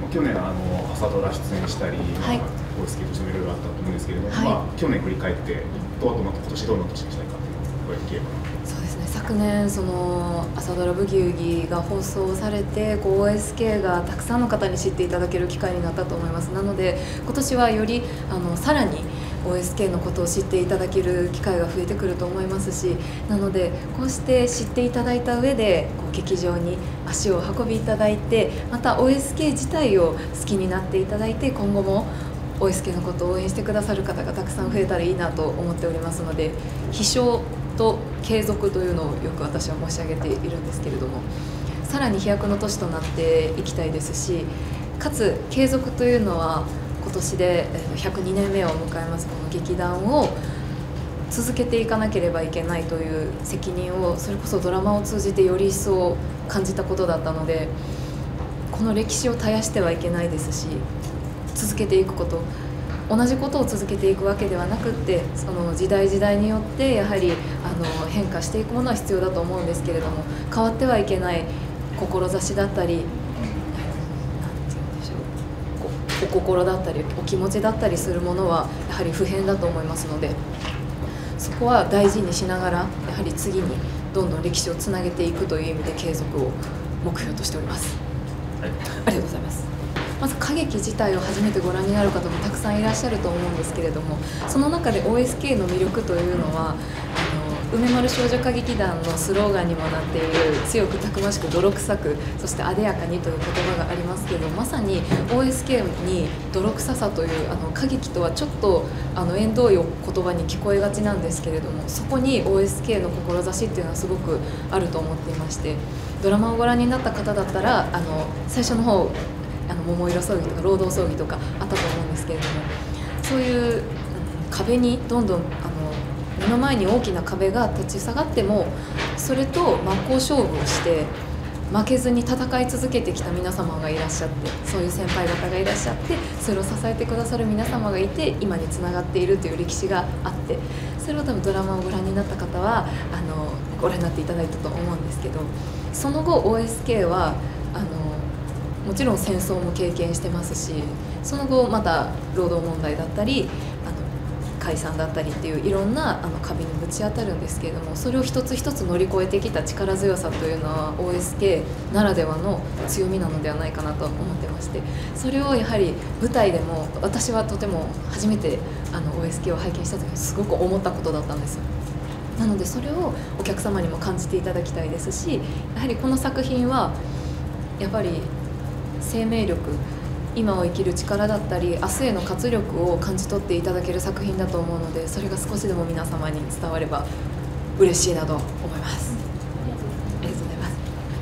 去年朝ドラ出演したり、 はい、 OSK としてもいろいろあったと思うんですけれども、 はい、 去年振り返ってと、あとまた今年どんな年にしたいかっていうのを聞ければな。 そうですね、昨年その朝ドラブギウギが放送されてOSK がたくさんの方に知っていただける機会になったと思います。なので今年はよりさらに OSK のことを知っていただける機会が増えてくると思いますし、なのでこうして知っていただいた上で劇場に足を運びいただいて、また OSK 自体を好きになっていただいて、今後も OSK のことを応援してくださる方がたくさん増えたらいいなと思っておりますので、飛翔と継続というのをよく私は申し上げているんですけれども、さらに飛躍の年となっていきたいですし、かつ継続というのは今年で102年目を迎えますこの劇団を続けていかなければいけないという責任を、それこそドラマを通じてより一層感じたことだったので、この歴史を絶やしてはいけないですし、続けていくこと、同じことを続けていくわけではなくって、その時代時代によってやはり変化していくものは必要だと思うんですけれども、変わってはいけない志だったり、なんて言うんでしょう、お心だったりお気持ちだったりするものはやはり不変だと思いますので、そこは大事にしながらやはり次にどんどん歴史をつなげていくという意味で継続を目標としております。 はい、 ありがとうございます。まず歌劇自体を初めてご覧になる方もたくさんいらっしゃると思うんですけれども、その中で OSK の魅力というのは梅丸少女歌劇団のスローガンにもなっている強くたくましく泥臭く、そして艶やかにという言葉がありますけど、まさに OSK に泥臭さという歌劇とはちょっと縁遠い言葉に聞こえがちなんですけれども、そこに OSK の志っていうのはすごくあると思っていまして、ドラマをご覧になった方だったら最初の方桃色葬儀とか労働葬儀とかあったと思うんですけれども、そういう壁にどんどん目の前に大きな壁が立ち下がっても、それと真っ向勝負をして負けずに戦い続けてきた皆様がいらっしゃって、そういう先輩方がいらっしゃって、それを支えてくださる皆様がいて今につながっているという歴史があって、それを多分ドラマをご覧になった方はご覧になっていただいたと思うんですけど、その後 OSK はもちろん戦争も経験してますし、その後また労働問題だったり解散だったりっていういろんな壁にぶち当たるんですけれども、それを一つ一つ乗り越えてきた力強さというのは OSK ならではの強みなのではないかなと思ってまして、それをやはり舞台でも私はとても初めてOSK を拝見した時にすごく思ったことだったんですよ。なのでそれをお客様にも感じていただきたいですし、やはりこの作品はやっぱり生命力、今を生きる力だったり明日への活力を感じ取っていただける作品だと思うので、それが少しでも皆様に伝われば嬉しいなと思います。ありがとうございます。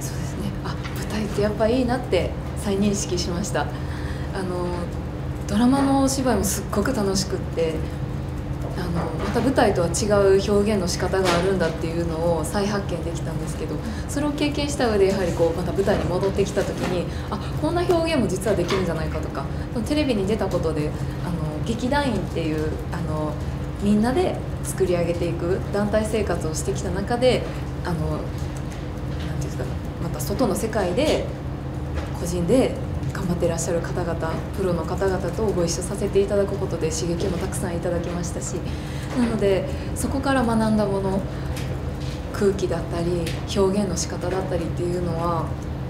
そうですね、舞台ってやっぱいいなって再認識しました。ドラマのお芝居もすっごく楽しくって、また舞台とは違う表現の仕方があるんだっていうのを再発見できたんですけど、それを経験した上でやはりまた舞台に戻ってきた時にこんな表現も実はできるんじゃないかとか、テレビに出たことで劇団員っていうみんなで作り上げていく団体生活をしてきた中でなんていうんですか、また外の世界で個人で頑張っていらっしゃる方々、プロの方々とご一緒させていただくことで刺激もたくさんいただきましたし、なのでそこから学んだもの、空気だったり表現の仕方だったりっていうのは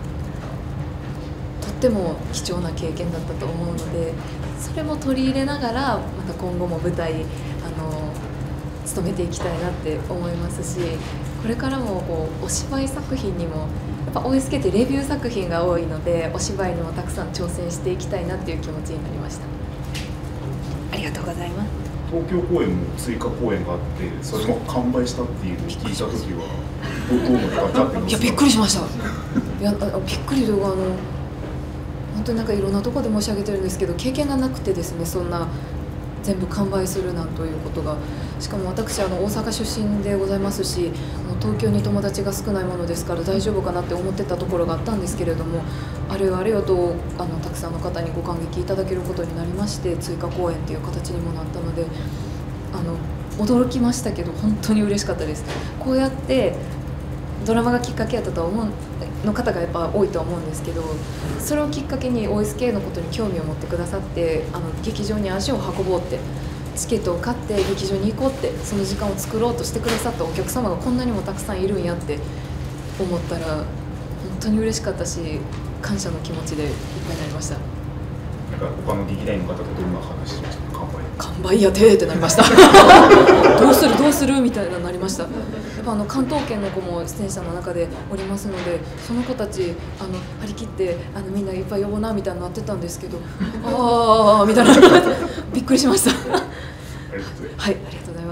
とっても貴重な経験だったと思うので、それも取り入れながらまた今後も舞台努めていきたいなって思いますし、これからもお芝居作品にもやっぱ OSK ってレビュー作品が多いので、お芝居にもたくさん挑戦していきたいなっていう気持ちになりました。ありがとうございます。 東京公演も追加公演があって、それも完売したっていうのを聞いた時はどう思ったかって。 いやびっくりしました。いやびっくりというか本当にいろんなところで申し上げてるんですけど、経験がなくてですね、そんな全部完売するなんということが。しかも私大阪出身でございますし、東京に友達が少ないものですから大丈夫かなって思ってたところがあったんですけれども、あれよあれよとたくさんの方にご感激いただけることになりまして、追加公演っていう形にもなったので驚きましたけど本当に嬉しかったです。こうやってドラマがきっかけやったとはの方がやっぱ多いとは思うんですけど、それをきっかけに OSK のことに興味を持ってくださって、劇場に足を運ぼうって、チケットを買って劇場に行こうって、その時間を作ろうとしてくださったお客様がこんなにもたくさんいるんやって思ったら本当に嬉しかったし、感謝の気持ちでいっぱいになりました。 なんか他の劇団員の方とどんな話しましたか？ 完売やてーってなりましたどうするみたいななりました。やっぱ関東圏の子も出演者の中でおりますので、その子たち張り切ってみんないっぱい呼ぼうなみたいになってたんですけど、ああみたいなびっくりしましたはい、ありがとうございます。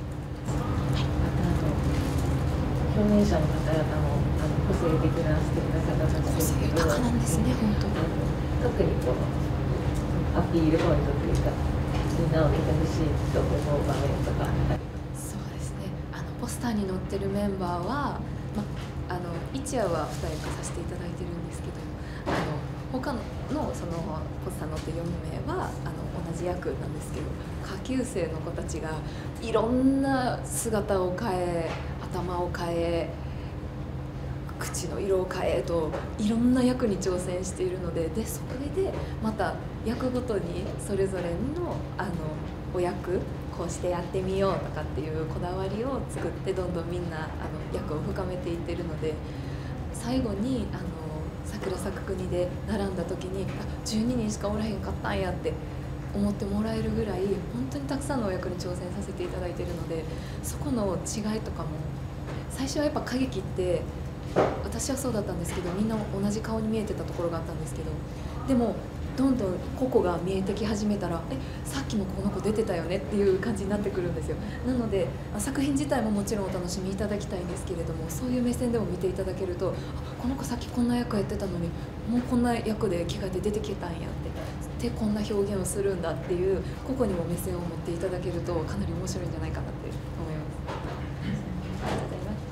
表現者の方々も個性的な素敵な方たちですけど、 個性豊かなんですね、本当に。 特にこうアピールポイントというか、みんなを見てほしいと思う場面とか。 そうですね、ポスターに載ってるメンバーは、一夜は2人化させていただいてるんですけど、他のそのポスターに載ってる4名は同じ役なんですけど、下級生の子たちがいろんな姿を変え、頭を変え、口の色を変えといろんな役に挑戦しているので、それでまた役ごとにそれぞれのお役こうしてやってみようとかっていうこだわりを作って、どんどんみんな役を深めていってるので、最後に桜咲く国で並んだ時に12人しかおらへんかったんやって思ってもらえるぐらい本当にたくさんのお役に挑戦させていただいているので、そこの違いとかも最初はやっぱ歌劇って私はそうだったんですけど、みんな同じ顔に見えてたところがあったんですけど、でもどんどん個々が見えてき始めたら、さっきもこの子出てたよねっていう感じになってくるんですよ。なので作品自体ももちろんお楽しみいただきたいんですけれども、そういう目線でも見ていただけると、この子さっきこんな役やってたのにもうこんな役で着替えて出てきたんやってこんな表現をするんだっていう個々にも目線を持っていただけるとかなり面白いんじゃないかなって思います。ありがとうございます。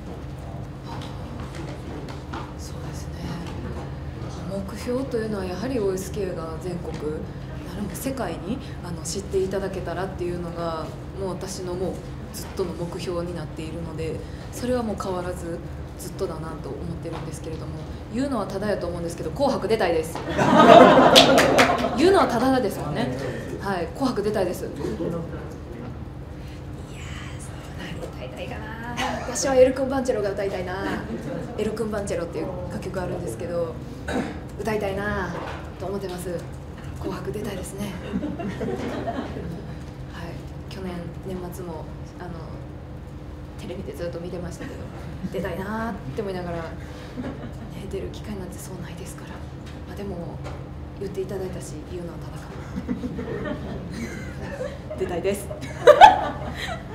目標というのはやはり OSK が全国世界に知っていただけたらっていうのがもう私のもうずっとの目標になっているので、それはもう変わらずずっとだなと思ってるんですけれども、言うのはただやと思うんですけど、紅白出たいです言うのはただですもんね。はい、紅白出たいです。いやー、何歌いたいかな。私はエル・クンバンチェロが歌いたいな。エル・クンバンチェロっていう歌曲あるんですけど、歌いたいなと思ってます。紅白出たいですねはい、去年年末もテレビでずっと見てましたけど、出たいなって思いながら、出る機会なんてそうないですから、でも言っていただいたし言うのはただかも出たいです